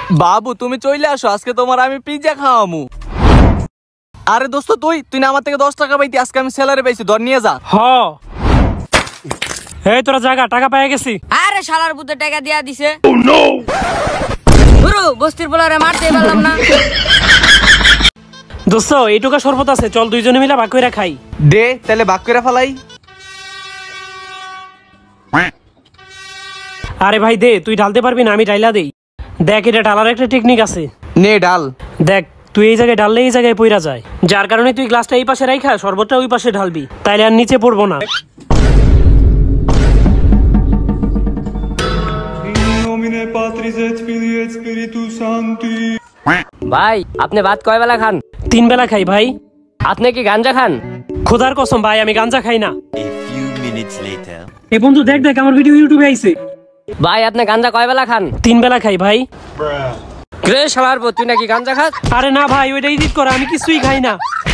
বাবু তুমি চলে আসো, আজকে তোমার আমি পিজ্জা খাওয়ামু। আরে দোস্ত তুই না আমার থেকে 10 টাকা পাইতি, আজকে আমি স্যালারি পাইছি, ধর নিয়ে যা। হ এই তোরা জায়গা টাকা পেয়ে গেছি। আরে শালার পুতে টাকা দিয়া দিছে। গুরু বস্তির পোলারে মারতে পারলাম না। দোস্ত এইটুকা শরবত আছে, চল দুইজনে মিলে ভাগ কইরা খাই। দে তাহলে ভাগ করে ফেলাই। আরে ভাই দে, তুই ঢালতে পারবি না, আমি ডাইলা দেই। দেখ এটা ঢালার একটা টেকনিক আছে। নে ডাল। দেখ তুই এই জায়গায় ঢাললে এই জায়গায় পইরা যায়, যার কারণে তুই গ্লাসটা এই পাশে রাইখা শরবতটা ওই পাশে ঢালবি, তাইলে আর নিচে পড়বো না। ভাই আপনি ভাত কয় বেলা খান? 3 বেলা খাই ভাই। আপনি কি গাঞ্জা খান? খোদার কসম ভাই আমি গাঞ্জা খাই না। এ বন্ধু দেখ দেখ আমার ভিডিও ইউটিউবে আইছে। ভাই আপনি গাঞ্জা কয় বেলা খান? 3 বেলা খাই ভাই। রে শালার পুত, তুই নাকি গাঞ্জা খাস? আরে না ভাই ওইটা এডিট করা, আমি কিছুই খাই না।